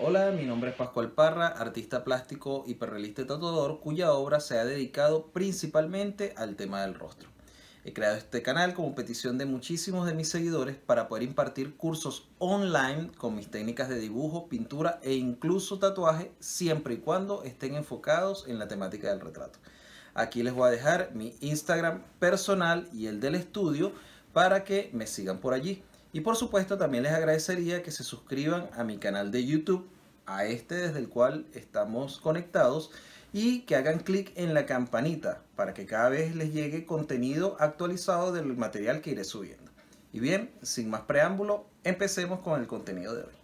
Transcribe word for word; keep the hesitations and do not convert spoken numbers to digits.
Hola, mi nombre es Pascual Parra, artista plástico, hiperrealista y tatuador, cuya obra se ha dedicado principalmente al tema del rostro. He creado este canal como petición de muchísimos de mis seguidores para poder impartir cursos online con mis técnicas de dibujo, pintura e incluso tatuaje, siempre y cuando estén enfocados en la temática del retrato. Aquí les voy a dejar mi Instagram personal y el del estudio para que me sigan por allí. Y por supuesto también les agradecería que se suscriban a mi canal de YouTube, a este desde el cual estamos conectados, y que hagan clic en la campanita para que cada vez les llegue contenido actualizado del material que iré subiendo. Y bien, sin más preámbulo, empecemos con el contenido de hoy.